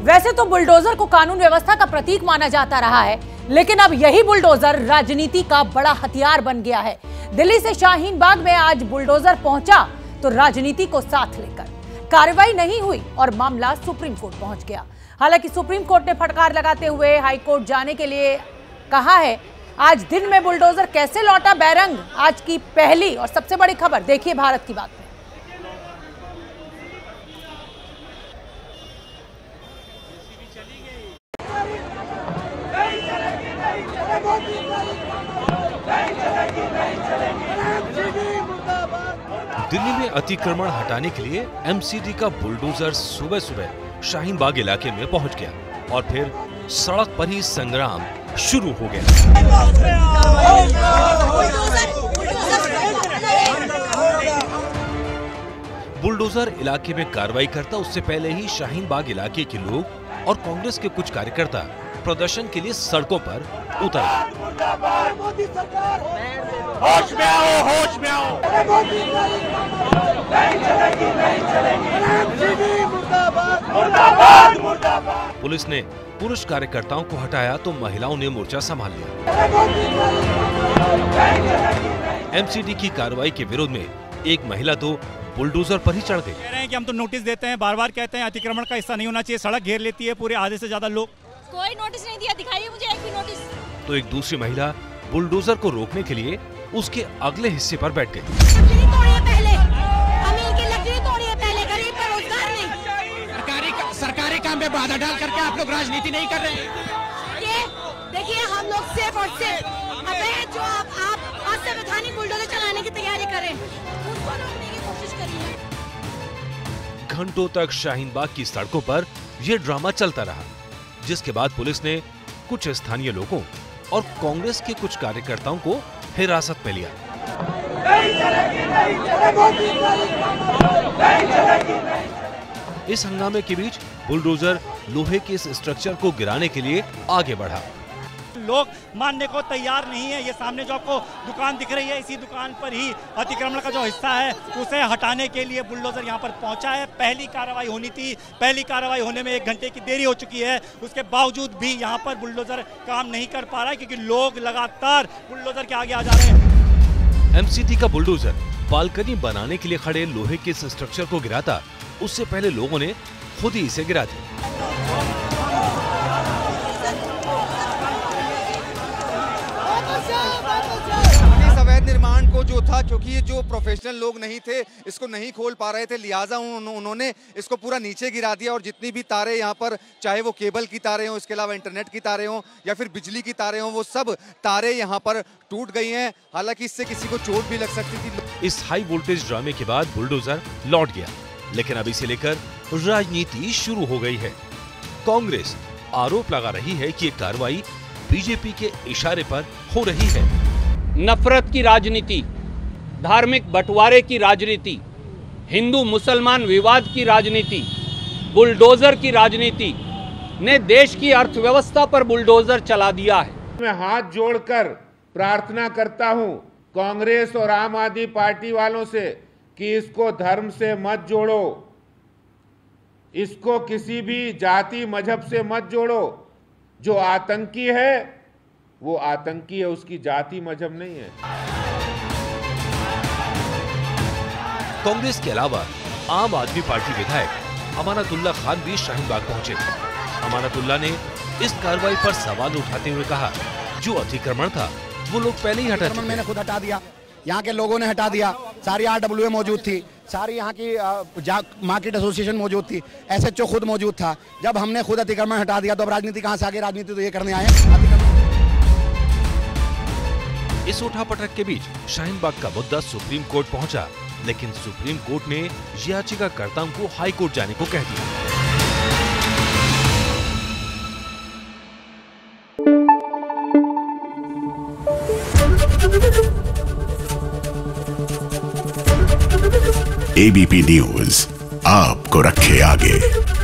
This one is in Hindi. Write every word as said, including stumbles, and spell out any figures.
वैसे तो बुलडोजर को कानून व्यवस्था का प्रतीक माना जाता रहा है, लेकिन अब यही बुलडोजर राजनीति का बड़ा हथियार बन गया है। दिल्ली से शाहीन बाग में आज बुलडोजर पहुंचा तो राजनीति को साथ लेकर कार्रवाई नहीं हुई और मामला सुप्रीम कोर्ट पहुंच गया। हालांकि सुप्रीम कोर्ट ने फटकार लगाते हुए हाई कोर्ट जाने के लिए कहा है। आज दिन में बुलडोजर कैसे लौटा बैरंग, आज की पहली और सबसे बड़ी खबर देखिए भारत की बात में। दिल्ली में अतिक्रमण हटाने के लिए एमसीडी का बुलडोजर सुबह सुबह शाहीन बाग इलाके में पहुंच गया और फिर सड़क पर ही संग्राम शुरू हो गया। बुलडोजर इलाके में कार्रवाई करता उससे पहले ही शाहीन बाग इलाके के लोग और कांग्रेस के कुछ कार्यकर्ता प्रदर्शन के लिए सड़कों पर उतर गए। होश में आओ, होश में आओ। पुलिस ने पुरुष कार्यकर्ताओं को हटाया तो महिलाओं ने मोर्चा संभाल लिया। एमसीडी की कार्रवाई के विरोध में एक महिला तो बुलडोजर पर ही चढ़ गई। कह रहे हैं कि हम तो नोटिस देते हैं, बार बार कहते हैं अतिक्रमण का हिस्सा नहीं होना चाहिए, सड़क घेर लेती है पूरे आधे से ज्यादा लोग। कोई नोटिस नहीं दिया, दिखाइए मुझे एक भी नोटिस। तो एक दूसरी महिला बुलडोजर को रोकने के लिए उसके अगले हिस्से पर बैठ गई। पहले अमीर की लकड़ी तोड़िए, पहले गरीब का रोजगार नहीं। सरकारी सरकारी काम में बाधा डाल करके आप लोग राजनीति नहीं कर रहे हैं। ये देखिए, हम लोग सिर्फ और सिर्फ अबे जो आप आप असंवैधानिक बुलडोजर चलाने की तैयारी करें, उसको रोकने की कोशिश करिए। घंटों तक शाहीन बाग की सड़कों पर यह ड्रामा चलता रहा, जिसके बाद पुलिस ने कुछ स्थानीय लोगों और कांग्रेस के कुछ कार्यकर्ताओं को हिरासत में लिया। इस हंगामे के बीच बुलडोजर लोहे के इस स्ट्रक्चर को गिराने के लिए आगे बढ़ा। लोग मानने को तैयार नहीं है। ये सामने जो आपको दुकान दिख रही है, इसी दुकान पर ही अतिक्रमण का जो हिस्सा है उसे हटाने के लिए बुलडोजर यहाँ पर पहुंचा है। पहली कार्रवाई होनी थी, पहली कार्रवाई होने में एक घंटे की देरी हो चुकी है। उसके बावजूद भी यहाँ पर बुलडोजर काम नहीं कर पा रहा है, क्योंकि लोग लगातार बुलडोजर के आगे आ जा रहे हैं। एमसीडी का बुलडोजर बालकनी बनाने के लिए खड़े लोहे के इस स्ट्रक्चर को गिराता, उससे पहले लोगों ने खुद ही इसे गिरा दिया। निर्माण को जो था, क्योंकि ये जो प्रोफेशनल लोग नहीं थे, इसको नहीं खोल पा रहे थे, लिहाजा उन, उन्होंने इसको पूरा नीचे गिरा दिया और जितनी भी तारें यहाँ पर, चाहे वो केबल की तारें हों, इसके अलावा इंटरनेट की तारें हों या फिर बिजली की तारें हों, वो सब तारें यहाँ पर टूट गई हैं। हालांकि इससे किसी को चोट भी लग सकती थी। इस हाई वोल्टेज ड्रामे के बाद बुलडोजर लौट गया, लेकिन अब इसे लेकर राजनीति शुरू हो गई है। कांग्रेस आरोप लगा रही है कि ये कार्रवाई बीजेपी के इशारे पर हो रही है। नफरत की राजनीति, धार्मिक बंटवारे की राजनीति, हिंदू मुसलमान विवाद की राजनीति, बुलडोजर की राजनीति ने देश की अर्थव्यवस्था पर बुलडोजर चला दिया है। मैं हाथ जोड़कर प्रार्थना करता हूं कांग्रेस और आम आदमी पार्टी वालों से कि इसको धर्म से मत जोड़ो, इसको किसी भी जाति मजहब से मत जोड़ो। जो आतंकी है वो आतंकी है, उसकी जाति मजहब नहीं है। कांग्रेस के अलावा आम आदमी पार्टी विधायक अमानतुल्लाह खान भी शाहीन बाग पहुंचे। अमानतुल्लाह ने इस कार्रवाई पर सवाल उठाते हुए कहा, जो अतिक्रमण था वो लोग पहले ही हटा चुके। मैंने खुद हटा दिया, यहाँ के लोगों ने हटा दिया। सारी आरडब्ल्यूए मौजूद थी, सारी यहाँ की मार्केट एसोसिएशन मौजूद थी, एसएचओ खुद मौजूद था। जब हमने खुद अतिक्रमण हटा दिया तो अब राजनीति कहाँ से आगे? राजनीति तो ये करने आए हैं। इस उठापटक के बीच शाहीन बाग का मुद्दा सुप्रीम कोर्ट पहुंचा, लेकिन सुप्रीम कोर्ट ने याचिकाकर्ताओं को हाई कोर्ट जाने को कह दिया। एबीपी न्यूज आपको रखे आगे।